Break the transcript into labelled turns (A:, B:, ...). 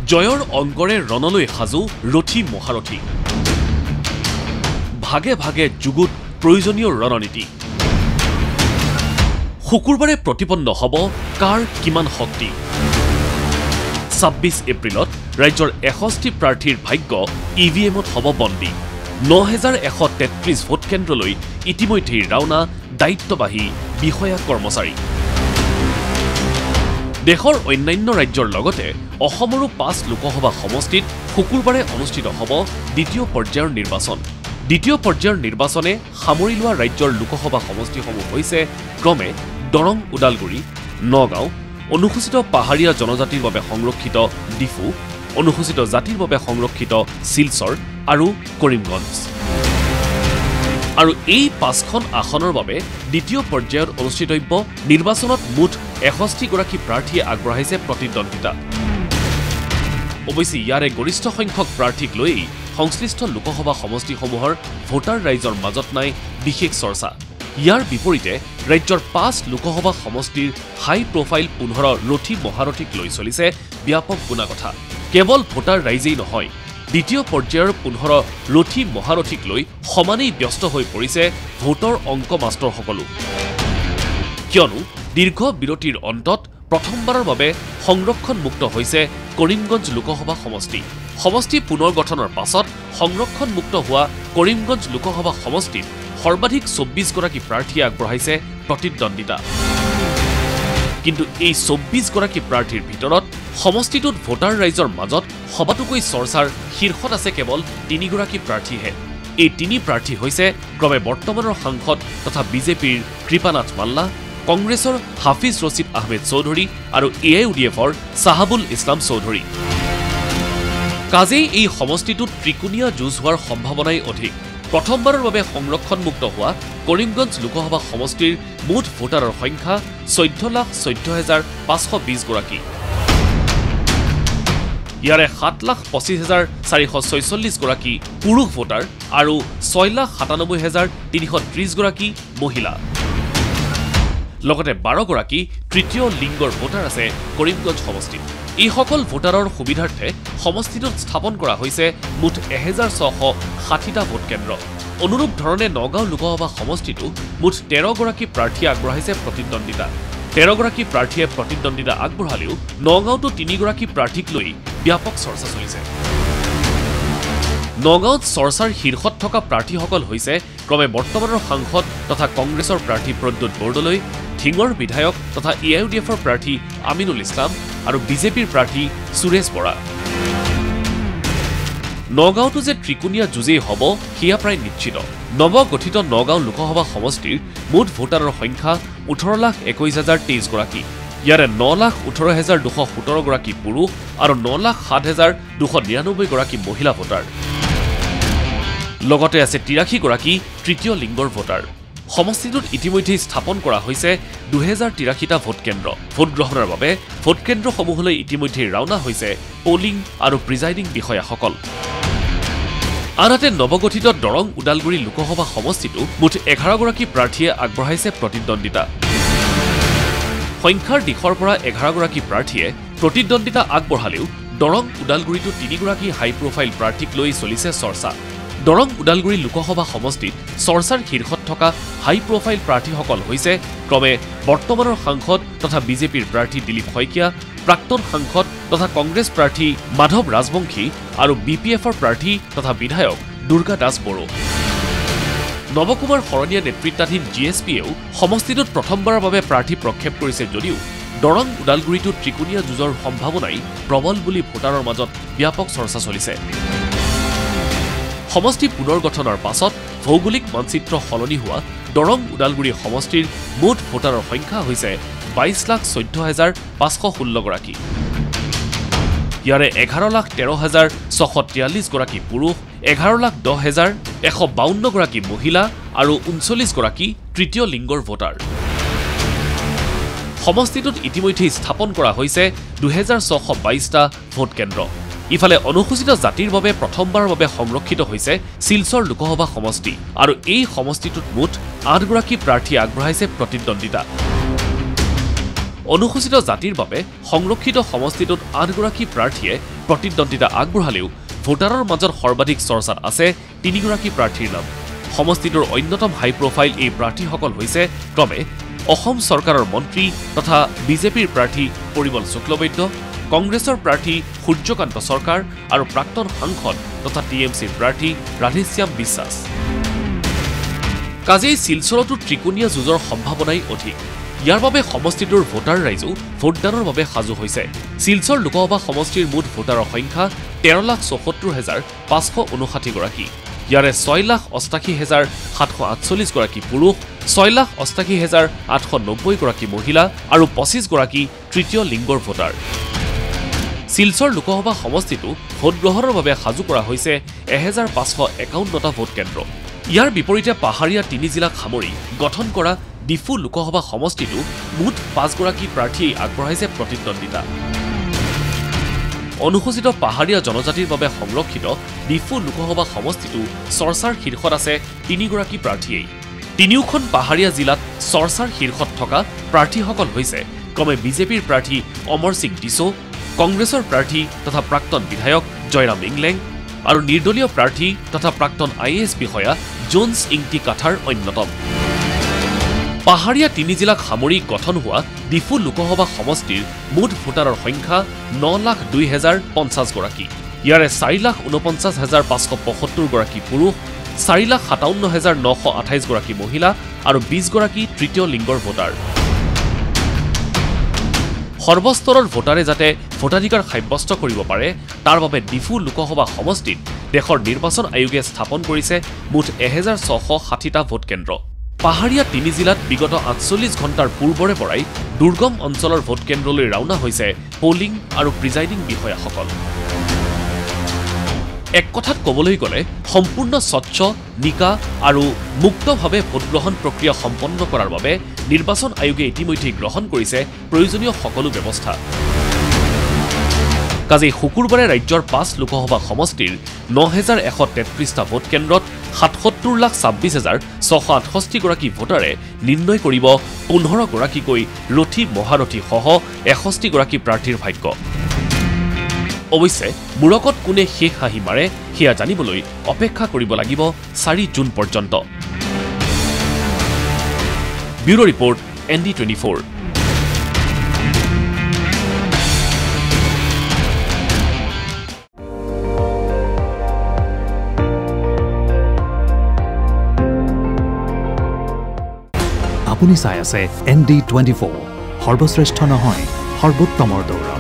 A: জয়ৰ অংকৰে ৰণলৈ সাজু ৰথী মহাৰথী ভাগে ভাগে যুগুত প্ৰয়োজনীয় ৰণনীতি শুকুৰবাৰে প্ৰতিপন্ন হ'ব কাৰ কিমান শক্তি ২৬ এপ্ৰিলত ৰাজ্যৰ ৬১ প্ৰাৰ্থীৰ ভাগ্য ইভিএমত হ'ব বন্দী ৯,১৩৩ ভোট কেন্দ্ৰলৈ ইতিমধ্যেই ৰাওনা দায়িত্ববাহী বিষয়া কৰ্মচাৰী দেশৰ অন্যান্য ৰাজ্যৰ লগতে অসমৰো ৫ লোকসভা সমষ্টিত শুকুৰবাৰে অনুষ্ঠিত হ'ব দ্বিতীয় পৰ্যায়ৰ নিৰ্বাচন দ্বিতীয় পৰ্যায়ৰ নিৰ্বাচনে সামৰি লোৱা ৰাজ্যৰ লোকসভা সমষ্টিসমূহ হৈছে ক্ৰমে দৰং ওদালগুৰি নগাঁও অনুসূচিত পাহাৰীয়া জনজাতিৰ বাবে সংৰক্ষিত ডিফু অনুসূচিত জাতিৰ বাবে সংৰক্ষিত শিলচৰ আৰু কৰিমগঞ্জ আৰু এই ৫খন আসনৰ বাবে দ্বিতীয় পৰ্যায়ত অনুষ্ঠিতব্য নিৰ্বাচনত মুঠ ৬১ গৰাকী প্ৰাৰ্থীয়ে আগবঢ়াইছে প্ৰতিদ্বন্দ্বিতা অৱশ্যে ইয়াৰে গৰিষ্ঠ সংখ্যক প্ৰাৰ্থীক লৈ সংশ্লিষ্ট লোকসভা সমষ্টিসমূহৰ ভোটাৰ ৰাইজৰ মাজত নাই বিশেষ চৰ্চা ইয়াৰ বিপৰীতে ৰাজ্যৰ ৫ লোকসভা সমষ্টিৰ হাই প্ৰফাইল ১৫ ৰথী মহাৰথীক লৈ চলিছে ব্যাপক গুণাগথা কেৱল ভোটাৰ ৰাইজেই নহয় দ্বিতীয় পৰ্যায়ৰ ১৫ ৰথী মহাৰথীক লৈ সমানেই ব্যস্ত হৈ পৰিছে ভোটৰ অংক মাষ্টৰসকলো কিয়নো দীৰ্ঘ বিৰতিৰ অন্তত প্ৰথমবাৰৰ বাবে সংৰক্ষণমুক্ত হৈছে কৰিমগঞ্জ লোকসভা সমষ্টি পুনৰ গঠনৰ পাছত সংৰক্ষণমুক্ত হোৱা কৰিমগঞ্জ লোকসভা সমষ্টিত সৰ্বাধিক ২৪ গৰাকী প্ৰাৰ্থীয়ে আগবঢ়াইছে প্ৰতিদ্বন্দ্বিতা কিন্তু এই ২৪ গৰাকী প্ৰাৰ্থীৰ ভিতৰত সমষ্টিটোত ভোটাৰ ৰাইজৰ মাজত সবাতোকৈ চৰ্চাৰ শীৰ্ষত আছে কেৱল ৩ গৰাকী প্ৰাৰ্থীহে এই ৩ প্ৰাৰ্থী হৈছে ক্ৰমে বৰ্তমানৰ সাংসদ তথা বিজেপিৰ কৃপানাথ মাল্লা কংগ্ৰেছৰ হাফিজ ৰছিদ আহমেদ চৌধুৰী আৰু এআইইউডিএফৰ চাহাবুল ইছলাম চৌধুৰী কাজেই এই সমষ্টিটোত ত্ৰিকোণীয়া যুঁজ হোৱাৰ সম্ভাৱনাই অধিক প্ৰথমবাৰৰ বাবে সংৰক্ষণমুক্ত হোৱা কৰিমগঞ্জ লোকসভা সমষ্টিৰ মুঠ ভোটাৰৰ সংখ্যা ১৪,১৪,৫২০ গৰাকী ইয়াৰে ৭,২৫,৪৪৬ গৰাকী পুৰুষ ভোটাৰ আৰু ৬,৯৭,৩৩০ গৰাকী মহিলা লগতে ১২ গৰাকী তৃতীয় লিংগৰ ভোটাৰ আছে কৰিমগঞ্জ সমষ্টিত এইসকল ভোটাৰৰ সুবিধাৰ্থে সমষ্টিটোত স্থাপন কৰা হৈছে মুঠ ১,৬৬০টা ভোট কেন্দ্ৰ অনুৰূপ ধৰণে নগাঁও লোকসভা সমষ্টিটো মুঠ ১৩ গৰাকী প্ৰাৰ্থীয়ে আগবঢ়াইছে প্ৰতিদ্বন্দ্বিতা ১৩ গৰাকী প্ৰাৰ্থীয়ে প্ৰতিদ্বন্দ্বিতা আগবঢ়ালেও নগাঁওতো ৩ গৰাকী প্ৰাৰ্থীক লৈ ব্যাপক চৰ্চা চলিছে নগাঁৱত চৰ্চাৰ শীৰ্ষত থকা প্ৰাৰ্থীসকল হৈছে ক্ৰমে বৰ্তমানৰ সাংসদ তথা কংগ্ৰেছৰ প্ৰাৰ্থী প্ৰদ্যুৎ বৰদলৈ ধিঙৰ বিধায়ক তথা এআইইউডিএফৰ প্ৰাৰ্থী আমিনুল ইছলাম আৰু বিজেপিৰ প্ৰাৰ্থী সুৰেশ বৰা নগাঁওতো যে ত্ৰিকোণীয়া যুঁজেই হ'ব সেয়া প্ৰায় নিশ্চিত নৱগঠিত নগাঁও লোকসভা সমষ্টিৰ মুঠ ভোটাৰৰ সংখ্যা ১৮,২১,০২৩ গৰাকী ইয়াৰে ৯,১৮,২১৭ গৰাকী পুৰুষ আৰু ৯,০৭,২৯৯ গৰাকী মহিলা ভোটাৰ লগতে আছে ৮৩ গৰাকী তৃতীয় লিংগৰ ভোটাৰ সমষ্টিটোত ইতিমধ্যেই স্থাপন কৰা হৈছে ২,০৮৩টা ভোট কেন্দ্ৰ ভোট গ্ৰহণৰ বাবে ভোট কেন্দ্ৰসমূহলৈ ইতিমধ্যেই ৰাওনা হৈছে পলিং আৰু প্ৰিজাইডিং বিষয়াসকল আনহাতে নৱগঠিত দৰং ওদালগুৰি লোকসভা সমষ্টিটো মুঠ ১১ গৰাকী প্ৰাৰ্থীয়ে আগবঢ়াইছে প্ৰতিদ্বন্দ্বিতা সংখ্যাৰ দিশৰ পৰা ১১ গৰাকী প্ৰাৰ্থীয়ে প্ৰতিদ্বন্দ্বিতা আগবঢ়ালেও দৰং ওদালগুৰিতো ৩ গৰাকী হাই প্ৰফাইল প্ৰাৰ্থীক লৈ চলিছে চৰ্চা দৰং ওদালগুৰি লোকসভা সমষ্টিত চৰ্চাৰ শীৰ্ষত থকা হাই প্ৰফাইল প্ৰাৰ্থীসকল হৈছে ক্ৰমে বৰ্তমানৰ সাংসদ তথা বিজেপিৰ প্ৰাৰ্থী দিলীপ শইকীয়া প্ৰাক্তন সাংসদ তথা কংগ্ৰেছ প্ৰাৰ্থী মাধৱ ৰাজবংশী আৰু বিপিএফৰ প্ৰাৰ্থী তথা বিধায়ক দুৰ্গা দাস বড়ো নৱকুমাৰ শৰণীয়া নেতৃত্বাধীন জিএছপিয়েও সমষ্টিটোত প্ৰথমবাৰৰ বাবে প্ৰাৰ্থী প্ৰক্ষেপ কৰিছে যদিও দৰং ওদালগুৰিটো ত্ৰিকোণীয়া যুঁজৰ সম্ভাৱনাই প্ৰবল বুলি ভোটাৰৰ মাজত ব্যাপক চৰ্চা চলিছে সমষ্টি পুনৰ গঠনৰ পাছত ভৌগোলিক মানচিত্ৰ সলনি হোৱা দৰং ওদালগুৰি সমষ্টিৰ মুঠ ভোটাৰৰ সংখ্যা হৈছে ২২,১৪,৫১৬ গৰাকী ইয়াৰে ১১,১৩,৬৪৩ গৰাকী পুৰুষ ১১,১০,১৫২ গৰাকী মহিলা আৰু ৩৯ গৰাকী তৃতীয় লিংগৰ ভোটাৰ সমষ্টিটোত ইতিমধ্যেই স্থাপন কৰা হৈছে ২,৬২২টা ভোট কেন্দ্ৰ ইফালে অনুসূচিত জাতিৰ বাবে প্ৰথমবাৰৰ বাবে সংৰক্ষিত হৈছে শিলচৰ লোকসভা সমষ্টি আৰু এই সমষ্টিটোত মুঠ ৮ গৰাকী প্ৰাৰ্থীয়ে আগবঢ়াইছে প্ৰতিদ্বন্দ্বিতা অনুসূচিত জাতিৰ বাবে সংৰক্ষিত সমষ্টিটোত 8 গৰাকী প্ৰাৰ্থীয়ে প্ৰতিদ্বন্দ্বিতা আগবঢ়ালেও ভোটাৰৰ মাজত সৰ্বাধিক চৰ্চাত আছে 3 গৰাকী প্ৰাৰ্থীৰ নাম। সমষ্টিটোৰ অন্যতম হাই প্ৰফাইল এই প্ৰাৰ্থীসকল হৈছে ক্ৰমে অসম চৰকাৰৰ মন্ত্ৰী তথা বিজেপিৰ প্ৰাৰ্থী পৰিমল শুক্লবৈদ্য, কংগ্ৰেছৰ প্ৰাৰ্থী সূৰ্যকান্ত চৰকাৰ আৰু প্ৰাক্তন সাংসদ তথা টিএমচিৰ প্ৰাৰ্থী ৰাধেশ্যাম বিশ্বাস। কাজেই শিলচৰতো ত্ৰিকোণীয়া যুঁজৰ সম্ভাৱনাই অধিক। ইয়াৰ বাবে সমষ্টিটোৰ ভোটাৰ ৰাইজো ভোটদানৰ বাবে সাজু হৈছে। শিলচৰ লোকসভা সমষ্টিৰ মুঠ ভোটাৰৰ সংখ্যা 13,74,559 গৰাকী। ইয়াৰে 6,88,748 গৰাকী পুৰুষ, 6,88,890 গৰাকী মহিলা আৰু 25 গৰাকী তৃতীয় লিংগৰ ভোটাৰ। শিলচৰ লোকসভা সমষ্টিটো ভোটগ্ৰহণৰ বাবে সাজু কৰা হৈছে 1551টা ভোট কেন্দ্ৰ। ইয়াৰ বিপৰীতে পাহাৰীয়া 3 জিলাক সামৰি গঠন কৰা ডিফু লোকসভা সমষ্টিটো মুঠ 5 গৰাকী প্ৰাৰ্থীয়ে আগবঢ়াইছে প্ৰতিদ্বন্দ্বিতা। অনুসূচিত পাহাৰীয়া জনজাতিৰ বাবে সংৰক্ষিত ডিফু লোকসভা সমষ্টিটো চৰ্চাৰ শীৰ্ষত আছে 3 গৰাকী প্ৰাৰ্থীয়ে। তিনিওখন পাহাৰীয়া জিলাত চৰ্চাৰ শীৰ্ষত থকা প্ৰাৰ্থীসকল হৈছে ক্ৰমে বিজেপিৰ প্ৰাৰ্থী অমৰ সিং ডিছো, কংগ্ৰেছৰ প্ৰাৰ্থী তথা প্ৰাক্তন বিধায়ক জয়ৰাম ইংলেং আৰু নিৰ্দলীয় প্ৰাৰ্থী তথা প্ৰাক্তন IAS বিষয়া জোন্স ইংটি কাঠাৰ অন্যতম। পাহাৰীয়া 3 জিলাক সামৰি গঠন হোৱা ডিফু লোকসভা সমষ্টিৰ মুঠ ভোটাৰৰ সংখ্যা 9,02,050 গৰাকী। ইয়াৰে 4,49,575 গৰাকী পুৰুষ, 4,57,928 গৰাকী মহিলা আৰু 20 গৰাকী তৃতীয় লিংগৰ ভোটাৰ। সৰ্বস্তৰৰ ভোটাৰে যাতে ভোটাধিকাৰ সাব্যস্ত কৰিব পাৰে তাৰ বাবে ডিফু লোকসভা সমষ্টিত দেশৰ নিৰ্বাচন আয়োগে স্থাপন কৰিছে মুঠ 1660টা ভোট কেন্দ্ৰ। পাহাৰীয়া 3 জিলাত বিগত 48 ঘণ্টাৰ পূৰ্বৰে পৰাই দুৰ্গম অঞ্চলৰ ভোট কেন্দ্ৰলৈ ৰাওনা হৈছে পলিং আৰু প্ৰিজাইডিং বিষয়াসকল। এক কথাত ক'বলৈ গ'লে সম্পূৰ্ণ স্বচ্ছ, নিকা আৰু মুক্তভাৱে ভোটগ্ৰহণ প্ৰক্ৰিয়া সম্পন্ন কৰাৰ বাবে নিৰ্বাচন আয়োগে ইতিমধ্যে গ্ৰহণ কৰিছে প্ৰয়োজনীয় সকলো ব্যৱস্থা। কাজেই শুকুৰবাৰে ৰাজ্যৰ 5 লোকসভা সমষ্টিৰ 9,133টা ভোট কেন্দ্ৰত 77,26,668 গৰাকী ভোটাৰে নিৰ্ণয় কৰিব 15 গৰাকীকৈ ৰথী মহাৰথী সহ 61 গৰাকী প্ৰাৰ্থীৰ ভাগ্য। অৱশ্যে মূৰকত কোনে শেষ হাঁহি মাৰে সেয়া জানিবলৈ অপেক্ষা কৰিব লাগিব 4 জুন পৰ্যন্ত। Bureau report ND24।
B: আপুনি চাই আছে ND24, সৰ্বশ্ৰেষ্ঠ নহয় সৰ্বোত্তমৰ দৌৰ।